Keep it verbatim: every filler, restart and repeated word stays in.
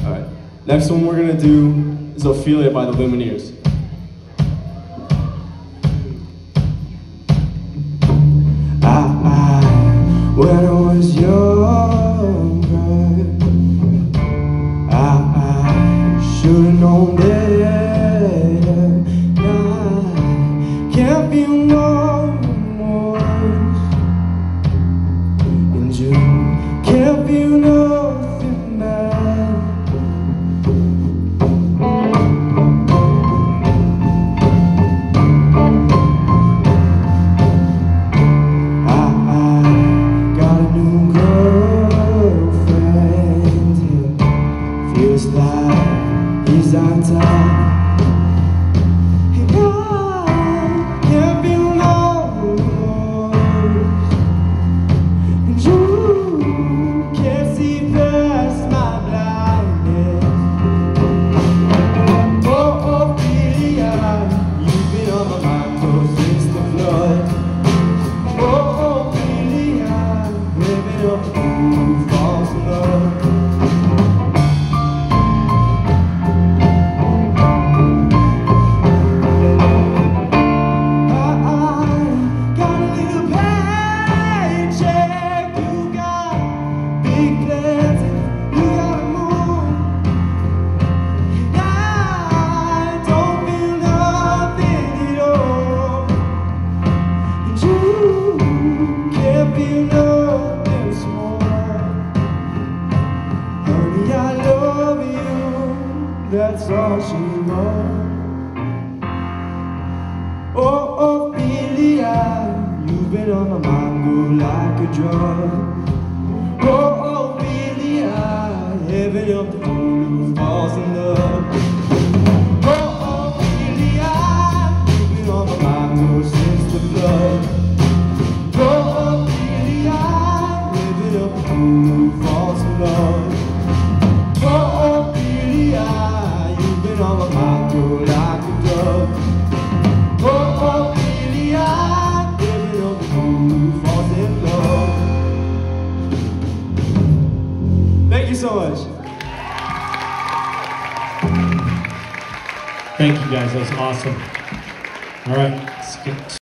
Alright, next one we're gonna do is Ophelia by the Lumineers. I, I, when I was younger, I, I should've known better. I can't feel no remorse, and you can't feel nothing bad. He's on top, and I can't feel no remorse, and you can't see past my blindness. Oh, Ophelia, you've been on my mind close since the flood. Oh, Ophelia, living up the roof, false in love. That's all she wants. Oh, Ophelia, you've been on my mind, go like a drug. Oh, Ophelia, heaven up the fool who falls in love. Oh, Ophelia, you've been on my mind, go since the flood. Oh, Ophelia, heaven up the fool who falls in love. Oh, Ophelia, on my mind, go like a dove. Oh, Ophelia, living on the fool who falls in love. Thank you so much. Thank you guys, that was awesome. All right, let's get